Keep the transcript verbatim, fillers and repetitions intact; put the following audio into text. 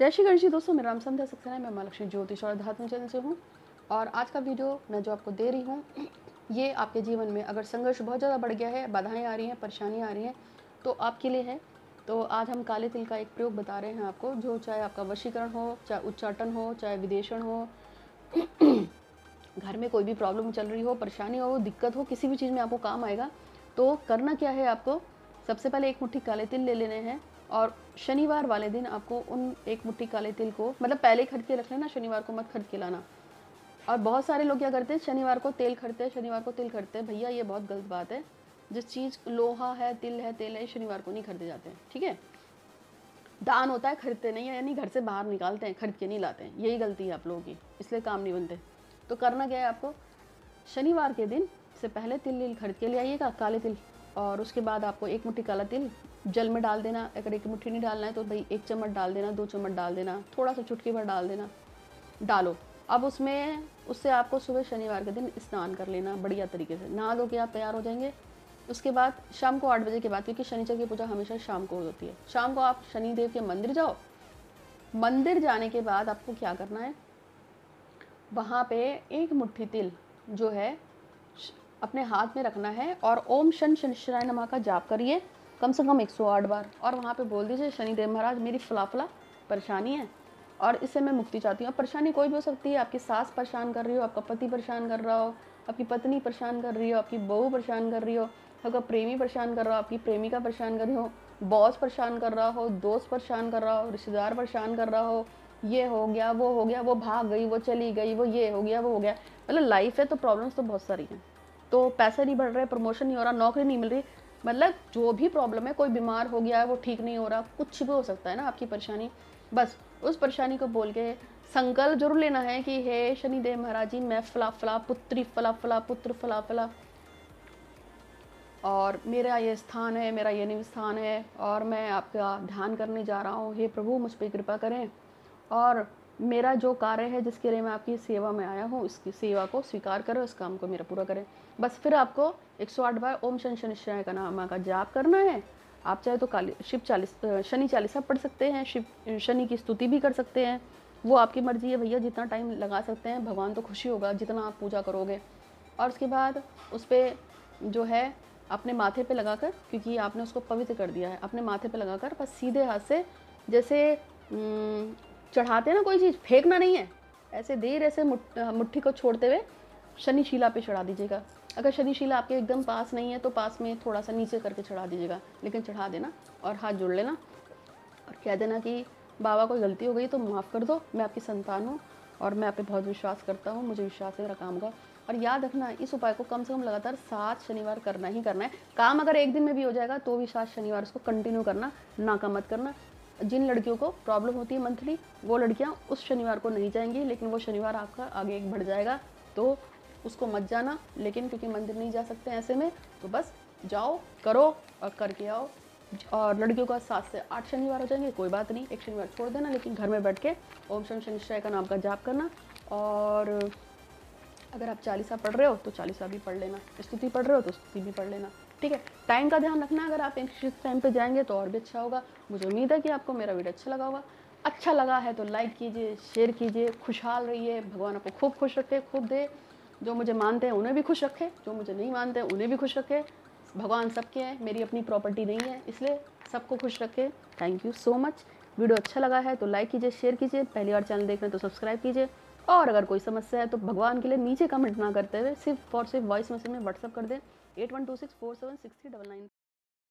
जय श्री गणेश जी दोस्तों, मेरा नाम संध्या सक्सेना है। मैं माँ लक्ष्मी ज्योतिष और अध्यात्म चैनल से हूँ। और आज का वीडियो मैं जो आपको दे रही हूँ, ये आपके जीवन में अगर संघर्ष बहुत ज़्यादा बढ़ गया है, बाधाएं आ रही हैं, परेशानियाँ आ रही हैं, तो आपके लिए है। तो आज हम काले तिल का एक प्रयोग बता रहे हैं आपको, जो चाहे आपका वशीकरण हो, चाहे उच्चाटन हो, चाहे विदेशन हो, घर में कोई भी प्रॉब्लम चल रही हो, परेशानी हो, दिक्कत हो, किसी भी चीज़ में आपको काम आएगा। तो करना क्या है आपको, सबसे पहले एक मुट्ठी काले तिल ले लेने हैं और शनिवार वाले दिन आपको उन एक मुट्ठी काले तिल को, मतलब पहले ही खरीद के रख लेना, शनिवार को मत खरीद के लाना। और बहुत सारे लोग क्या करते हैं, शनिवार को तेल खरीदते हैं, शनिवार को तिल खरीदते हैं। भैया ये बहुत गलत बात है। जिस चीज़ लोहा है, तिल है, तेल है, शनिवार को नहीं खरीदे जाते हैं, ठीक है। दान होता है, खरीदते नहीं है, यानी घर से बाहर निकालते हैं, खरीद के नहीं लाते हैं। यही गलती है आप लोगों की, इसलिए काम नहीं बनते। तो करना क्या है आपको, शनिवार के दिन से पहले तिल खरीद के ले आइएगा, काले तिल। और उसके बाद आपको एक मुट्ठी काला तिल जल में डाल देना। अगर एक मुट्ठी नहीं डालना है तो भाई एक चम्मच डाल देना, दो चम्मच डाल देना, थोड़ा सा चुटकी भर डाल देना, डालो। अब उसमें उससे आपको सुबह शनिवार के दिन स्नान कर लेना बढ़िया तरीके से, नहा धो के आप तैयार हो जाएंगे। उसके बाद शाम को आठ बजे के बाद, क्योंकि शनिचर की पूजा हमेशा शाम को होती है, शाम को आप शनिदेव के मंदिर जाओ। मंदिर जाने के बाद आपको क्या करना है, वहाँ पे एक मुट्ठी तिल जो है अपने हाथ में रखना है और ओम शन शनिश्चराय नमः का जाप करिए कम से कम एक सौ आठ बार। और वहाँ पे बोल दीजिए, शनिदेव महाराज मेरी फला फला परेशानी है और इससे मैं मुक्ति चाहती हूँ। परेशानी कोई भी हो सकती है, आपकी सास परेशान कर रही हो, आपका पति परेशान कर रहा हो, आपकी पत्नी परेशान कर रही हो, आपकी बहू परेशान कर रही हो, आपका प्रेमी परेशान कर रहा हो, आपकी प्रेमिका परेशान कर रही हो, बॉस परेशान कर रहा हो, दोस्त परेशान कर रहा हो, रिश्तेदार परेशान कर रहा हो, ये हो गया, वो हो गया, वो भाग गई, वो चली गई, वो ये हो गया, वो हो गया। मतलब लाइफ है तो प्रॉब्लम्स तो बहुत सारी हैं। तो पैसे नहीं बढ़ रहे, प्रमोशन नहीं हो रहा, नौकरी नहीं मिल रही, मतलब जो भी प्रॉब्लम है, कोई बीमार हो गया है, वो ठीक नहीं हो रहा, कुछ भी हो सकता है ना आपकी परेशानी। बस उस परेशानी को बोल के संकल्प जरूर लेना है कि हे शनिदेव महाराज जी, मैं फला फला पुत्री फला फला पुत्र फला फला, और मेरा ये स्थान है, मेरा ये निवास स्थान है, और मैं आपका ध्यान करने जा रहा हूँ। हे प्रभु मुझ पर कृपा करें, और मेरा जो कार्य है जिसके लिए मैं आपकी सेवा में आया हूँ, इसकी सेवा को स्वीकार करें, उस काम को मेरा पूरा करें। बस फिर आपको एक सौ आठ बार ओम शन शनिश्चराय का नाम का जाप करना है। आप चाहे तो काली शिव चालीस शनि चालीसा पढ़ सकते हैं, शिव शनि की स्तुति भी कर सकते हैं, वो आपकी मर्जी है भैया, जितना टाइम लगा सकते हैं। भगवान तो खुशी होगा जितना आप पूजा करोगे। और उसके बाद उस पर जो है अपने माथे पे लगाकर, क्योंकि आपने उसको पवित्र कर दिया है, अपने माथे पे लगाकर बस सीधे हाथ से, जैसे चढ़ाते हैं ना कोई चीज़, फेंकना नहीं है, ऐसे देर ऐसे मुट्ठी को छोड़ते हुए शनिशिला पे चढ़ा दीजिएगा। अगर शनिशिला आपके एकदम पास नहीं है तो पास में थोड़ा सा नीचे करके चढ़ा दीजिएगा, लेकिन चढ़ा देना और हाथ जोड़ लेना और कह देना कि बाबा कोई गलती हो गई तो माफ़ कर दो, मैं आपकी संतान हूँ और मैं आप पे बहुत विश्वास करता हूँ, मुझे विश्वास है मेरा काम होगा। और याद रखना, इस उपाय को कम से कम लगातार सात शनिवार करना ही करना है। काम अगर एक दिन में भी हो जाएगा तो भी सात शनिवार इसको कंटिन्यू करना, ना का मत करना। जिन लड़कियों को प्रॉब्लम होती है मंथली, वो लड़कियां उस शनिवार को नहीं जाएंगी, लेकिन वो शनिवार आपका आगे एक बढ़ जाएगा, तो उसको मत जाना। लेकिन क्योंकि मंदिर नहीं जा सकते ऐसे में, तो बस जाओ, करो और करके आओ। और लड़कियों का सात से आठ शनिवार हो जाएंगे, कोई बात नहीं, एक शनिवार छोड़ देना, लेकिन घर में बैठ के ओम शनि शनिश्चराय का नाम का जाप करना। और अगर आप चालीसा पढ़ रहे हो तो चालीसा भी पढ़ लेना, स्तुति पढ़ रहे हो तो स्तुति भी पढ़ लेना, ठीक है। टाइम का ध्यान रखना, अगर आप इस टाइम पे जाएंगे तो और भी अच्छा होगा। मुझे उम्मीद है कि आपको मेरा वीडियो अच्छा लगा होगा। अच्छा लगा है तो लाइक कीजिए, शेयर कीजिए, खुशहाल रहिए, भगवान आपको खूब खुश रखे, खूब दे। जो मुझे मानते हैं उन्हें भी खुश रखे, जो मुझे नहीं मानते हैं उन्हें भी खुश रखे। भगवान सबके हैं, मेरी अपनी प्रॉपर्टी नहीं है, इसलिए सबको खुश रखे। Thank you so much. Video अच्छा लगा है तो लाइक कीजिए, शेयर कीजिए, पहली बार चैनल देख रहे हैं तो सब्सक्राइब कीजिए। और अगर कोई समस्या है तो भगवान के लिए नीचे कमेंट ना करते हुए सिर्फ और सिर्फ वॉइस मैसेज में व्हाट्सअप कर दें eight one two six four seven six three double nine.